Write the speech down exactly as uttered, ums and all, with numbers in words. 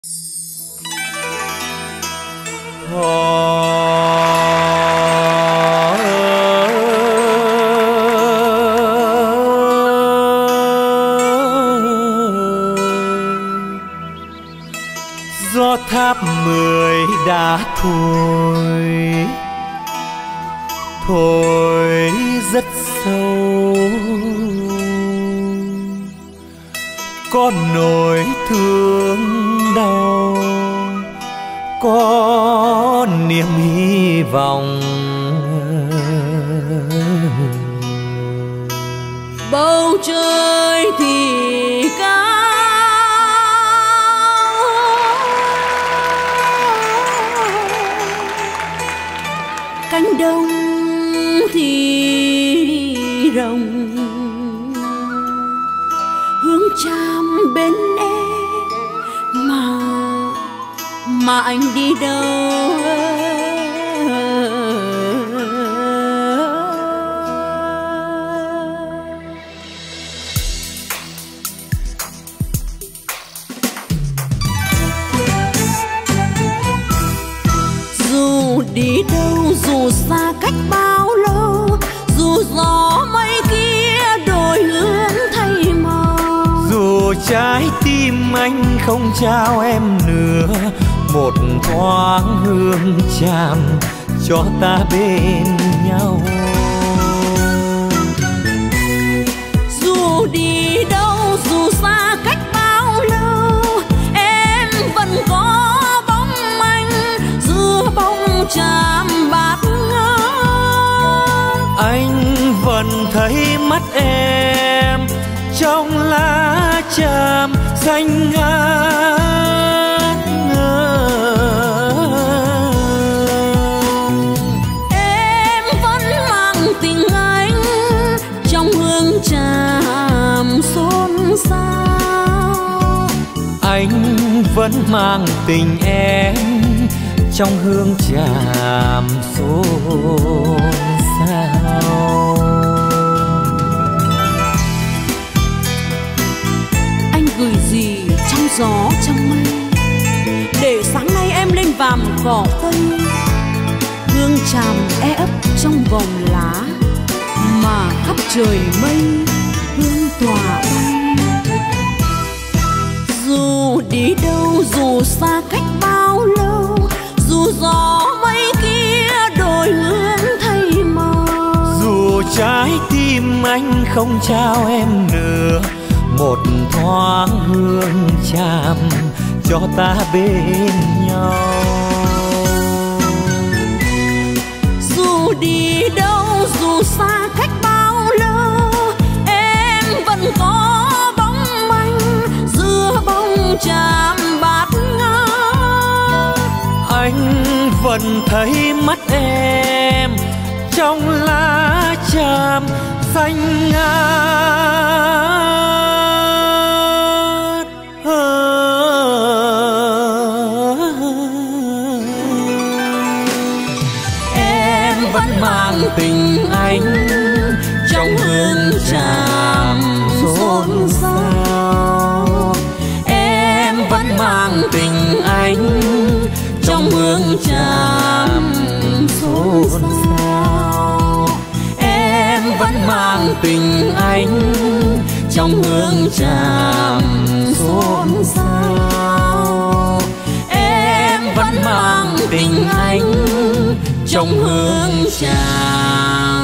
Gió tháp mười đã thôi, thôi rất sâu, có nỗi thương đau, có niềm hy vọng. Bầu trời thì cao, cánh đồng thì rộng, hướng Tràm bên em mà mà anh đi đâu? Dù đi đâu, dù xa cách bao lâu, dù gió mây kia đổi hướng thay màu, dù trái tim anh không trao em nữa một thoáng hương Tràm cho ta bên nhau. Dù đi đâu, dù xa cách bao lâu, em vẫn có bóng anh giữa bóng Tràm bát ngát. Anh vẫn thấy mắt em trong lá Tràm xanh ngát ngơ. Em vẫn mang tình anh trong hương Tràm xôn xao. Anh vẫn mang tình em trong hương Tràm xôn xao. Anh gửi gì trong gió trong mây, để sáng nay em lên vàm cỏ tây. Hương Tràm e ấp trong vòng lá, mà khắp trời mây hương tỏa bay. Dù đi đâu, dù xa cách bao lâu, dù gió mây kia đổi hướng thay màu, dù trái tim anh không trao em nữa một thoáng hương Tràm cho ta bên nhau. Dù đi đâu, dù xa cách bao lâu, em vẫn có bóng anh giữa bóng Tràm bát ngát. Anh vẫn thấy mắt em trong lá Tràm xanh ngát. Em vẫn mang tình anh trong hương Tràm xôn xao. Em vẫn mang tình anh trong hương Tràm xôn xao. Em vẫn mang tình anh trong hương Tràm xôn xao. Em vẫn mang tình anh trong hương Tràm